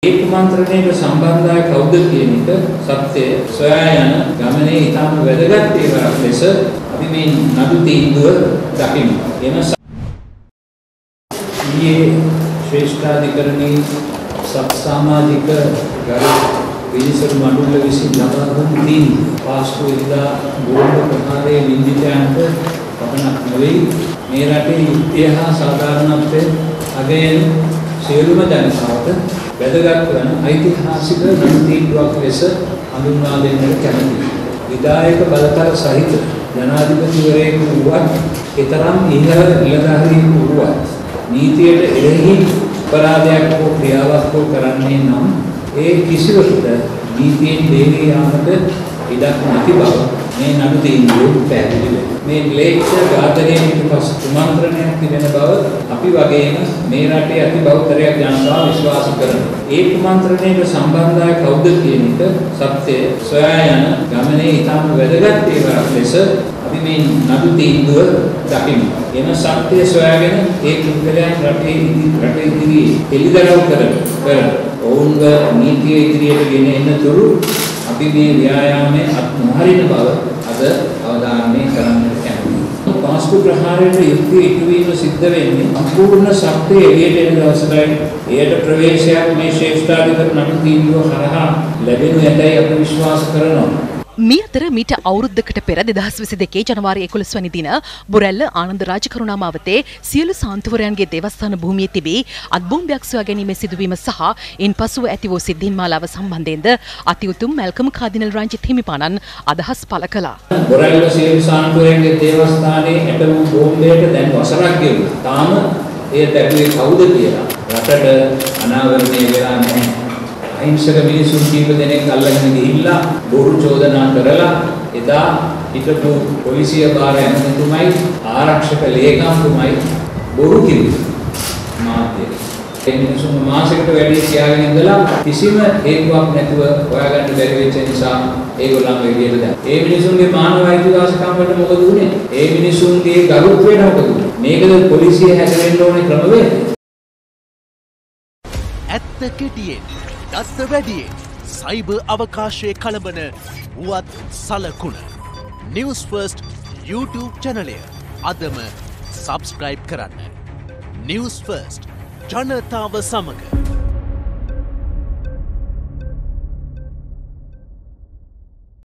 ඒ කුමන්ත්‍රණයට සම්බන්ධය කවුද කියන එක සත්‍යය සොයා යන ගමනේ ඊටම වැදගත් ඒවාක් ලෙස අපි මේ නඩු තීන්දුව දකිමු. එම ශ්‍රේෂ්ඨාධිකරණයේ සමාජික ගරු විනිසුරු මණ්ඩල විසින් ලබා දුන් තීන්දුව පාස්කු ඉදා බෝම්බ ප්‍රහාරයේ නින්දිතයන්ට පමණක් නොවේ මේ රටේ යුක්තිය හා සාධාරණත්වය අගයන සියලුම ජනතාවට වැදගත් වන ඓතිහාසික නඩු තීන්දුවක් ලෙස හඳුන්වා දෙන්නට කැමැතියි. විධායක බලතල සහිත ජනාධිපතිවරයෙකු වුවත් ඊතරම් ඉහළ නිලධාරියෙකු වුවත් නීතියට එරෙහි අපරාධයක් හෝ ක්‍රියාවක් හෝ කරන්නේ නම් ඒ කිසිවකුට නීතියෙන් බේරී යාමට ඉඩක් නැති බව මේ නඩු තීන්දුවේ පැහැදිලි වෙනවා. මේ ක්ලේශ ඝාතනයේ පිටපස් කුමන්ත්‍රණයක් තිබෙන බව අපි වගේම මේ රටේ අති බහුතරයක් ජනතාව විශ්වාස කරනවා. ඒ කුමන්ත්‍රණයට සම්බන්ධය කවුද කියන එක සත්‍යය සොයා යන ගමනේ ඊටම වැදගත් ඒවාක් ලෙස අපි මේ නඩු තීන්දුව දකිමු. එම සත්‍යය සොයාගෙන ඒ පුද්ගලයන් රටේ ඉදිරියේ එළිදරව් කරන ඔවුන්ව නීතිය ඉදිරියට ගෙන එනතුරු අපි මේ ව්‍යායාමයේ අත්නහරින බව අද අවධාරණය කරන්නට කැමතියි. පාස්කු ප්‍රහාරයට යුක්තිය ඉටුවීම සිද්ධ වෙන්නේ සම්පූර්ණ සත්‍යය එළියට එන දවසටයි. එයට ප්‍රවේශයක් මේ ශ්‍රේෂ්ඨාධිකරණ නඩු තීන්දුව හරහා ලැබෙනු ඇතැයි අපි විශ්වාස කරනවා. මේ අතර මීට අවුරුද්දකට පෙර 2022 ජනවාරි 11 වැනි දින බොරැල්ල ආනන්ද රාජකරුණා මාවතේ සියලු සාන්තුවරයන්ගේ දේවස්ථාන භූමියේ තිබී අත්බෝම්බයක් සොයා ගැනීමේ සිදුවීම සහ ඉන්පසුව ඇති වූ සිද්ධීන් මාලාව සම්බන්ධයෙන්ද අති උතුම් මැල්කම් කාදිනල් රංජිත් හිමිපාණන් අදහස් පළ කළා. බොරැල්ල සියලු සාන්තුවරයන්ගේ දේවස්ථානයේ ඇත වූ බෝම්බයට දැන් වසරක් ගෙවුණා. තාම එය දැකුවේ කවුද කියලා රටට අනාවරණය වෙලා නැහැ. අහිංසක මිනිසුන් කීප දෙනෙක් අල්ලගෙන ගිහිල්ලා බොරු චෝදනා කරලා එදා හිටපු පොලිසිය භාර ඇමතුමයි ආරක්ෂක ලේකම්තුමයි බොරු කිව්වේ මාධ්‍යයට. ඒ මිනිසුන් මාසයකට වැඩි කියාගෙන ඉඳලා කිසිම හේතුවක් නැතුව හොයාගන්න බැරි වෙච්ච නිසා ඒගොල්ලන්ව එළියට දැම්මා. ඒ මිනිසුන්ගේ මානව අයිතිවාසිකම් වලට මොකද වුනේ? ඒ මිනිසුන්ගේ ගරුත්වයට මොකද වුනේ? මේකද පොලිසිය හැදෙන්න ඕනේ ක්‍රමවේදය. ඇත්ත කෙටියෙන් දත්ත වැඩියෙන් සයිබර් අවකාශයේ කළඹන වුවත් සලකුණ News First YouTube චැනලය අදම සබස්ක්‍රයිබ් කරන්න. News First ජනතාව සමග